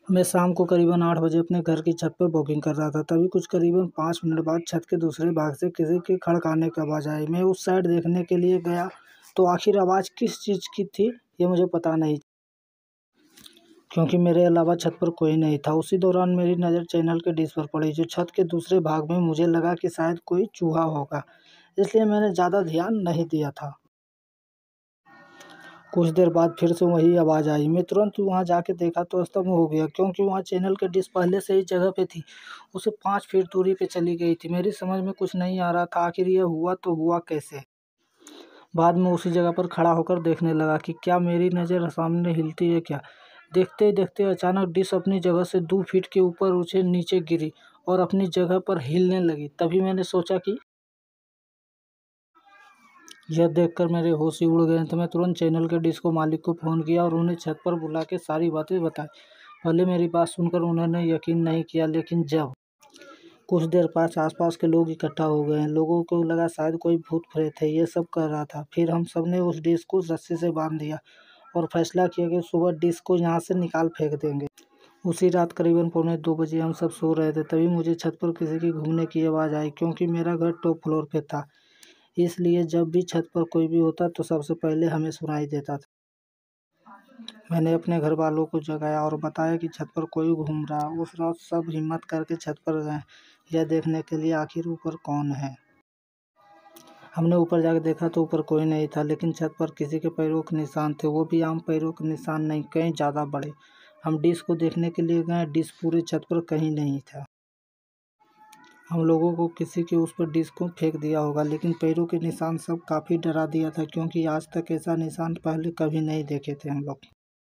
मैं शाम को करीबन 8 बजे अपने घर की छत पर वॉकिंग कर रहा था। तभी कुछ करीबन 5 मिनट बाद छत के दूसरे भाग से किसी के खड़काने की आवाज़ आई। मैं उस साइड देखने के लिए गया तो आखिर आवाज़ किस चीज़ की थी ये मुझे पता नहीं, क्योंकि मेरे अलावा छत पर कोई नहीं था। उसी दौरान मेरी नज़र चैनल के डिश पर पड़ी जो छत के दूसरे भाग में। मुझे लगा कि शायद कोई चूहा होगा, इसलिए मैंने ज़्यादा ध्यान नहीं दिया था। कुछ देर बाद फिर से वही आवाज़ आई। मैं तुरंत वहाँ जाके देखा तो स्तब्ध हो गया, क्योंकि वहाँ चैनल की डिश पहले से ही जगह पे थी। उसे 5 फीट दूरी पे चली गई थी। मेरी समझ में कुछ नहीं आ रहा था, आखिर ये हुआ तो हुआ कैसे। बाद में उसी जगह पर खड़ा होकर देखने लगा कि क्या मेरी नज़र सामने हिलती है क्या। देखते ही देखते अचानक डिश अपनी जगह से 2 फीट के ऊपर उछे नीचे गिरी और अपनी जगह पर हिलने लगी। तभी मैंने सोचा कि यह देखकर मेरे होश ही उड़ गए थे। मैं तुरंत चैनल के डिश को मालिक को फ़ोन किया और उन्हें छत पर बुला के सारी बातें बताई। पहले मेरी बात सुनकर उन्होंने यकीन नहीं किया, लेकिन जब कुछ देर बाद आसपास के लोग इकट्ठा हो गए। लोगों को लगा शायद कोई भूत प्रेत है ये सब कर रहा था। फिर हम सब ने उस डिश को रस्सी से बांध दिया और फैसला किया कि सुबह डिश को यहाँ से निकाल फेंक देंगे। उसी रात करीबन पौने 2 बजे हम सब सो रहे थे, तभी मुझे छत पर किसी की घूमने की आवाज़ आई। क्योंकि मेरा घर टॉप फ्लोर पे था, इसलिए जब भी छत पर कोई भी होता तो सबसे पहले हमें सुनाई देता था। मैंने अपने घर वालों को जगाया और बताया कि छत पर कोई घूम रहा। उस रात सब हिम्मत करके छत पर गए, यह देखने के लिए आखिर ऊपर कौन है। हमने ऊपर जाकर देखा तो ऊपर कोई नहीं था, लेकिन छत पर किसी के पैरों के निशान थे, वो भी आम पैरों के निशान नहीं, कहीं ज़्यादा बड़े। हम डिश को देखने के लिए गए, डिश पूरे छत पर कहीं नहीं था। हम लोगों को किसी के उस पर डिश को फेंक दिया होगा, लेकिन पैरों के निशान सब काफ़ी डरा दिया था, क्योंकि आज तक ऐसा निशान पहले कभी नहीं देखे थे हम लोग।